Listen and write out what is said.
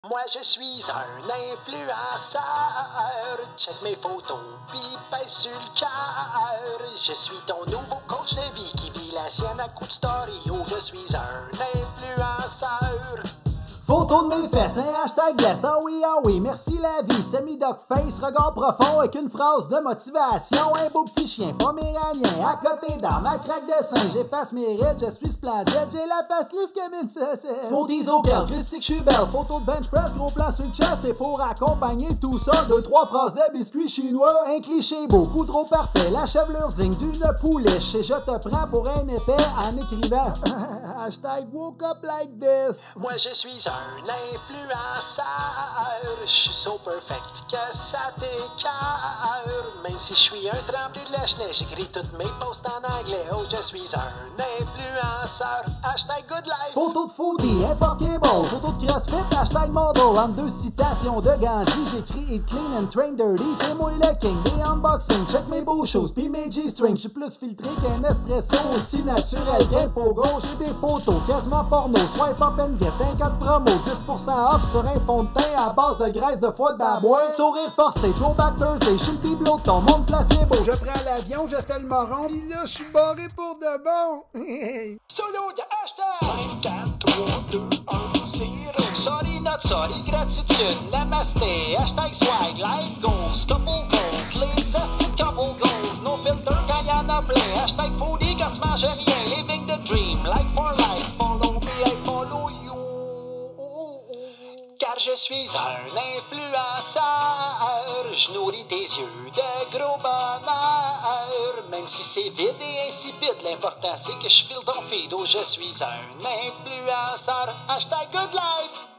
Moi je suis un influenceur, check mes photos pis pèse sur le cœur. Je suis ton nouveau coach de vie qui vit la sienne à coup de story. Oh, je suis un influenceur. Photo de mes fesses, un hashtag blessed, ah oui, merci la vie, semi-doc face, regard profond avec une phrase de motivation, un beau petit chien poméranien, à côté d'armes, à craque de sein, j'efface mes rides, je suis splendide, j'ai la face lisse comme une saucisse. Smoothies au cœur, Christique, je suis belle, photo de bench press, gros plan sur le chest, et pour accompagner tout ça, 2-3 phrases de biscuits chinois, un cliché beaucoup trop parfait, la chevelure digne d'une pouliche, et je te prends pour un épais en écrivant, hashtag woke up like this. Moi je suis un influenceur, je suis so perfect que ça t'écœure. Même si je suis un tremblé de la chenille, j'écris toutes mes posts en anglais. Oh, je suis un influenceur, hashtag good life. Photo de foodie, un Pokéball, photo de CrossFit, hashtag model. En 2 citations de Gandhi, j'écris Eat clean and train dirty. C'est moi le king des unboxing, check mes beaux shows, pis mes G-strings. J'suis plus filtré qu'un espresso, aussi naturel qu'un pogo. J'ai des photos quasiment porno, swipe up and get un code promo. 10% off sur un fond de teint à base de graisse de foie de babouin. Sourire forcé, throwback Thursday, j'suis le bibelot de ton monde placebo. Je prends l'avion, je fais le moron, pis là j'suis barré pour de bon. Solo de hashtag 5, 4, 3, 2, 1, 0. Sorry, not sorry, gratitude, namasté. Hashtag swag, life goals, couple goals. Les astuces couple goals, no filter quand y'en a plein. Hashtag foodie quand tu manges rien. Living the dream, like for life. Follow me, I follow you. Car je suis un influenceur, je nourris tes yeux de gros bonheur. Même si c'est vide et insipide, l'important c'est que je file ton feed. Oh, je suis un influenceur, hashtag good life.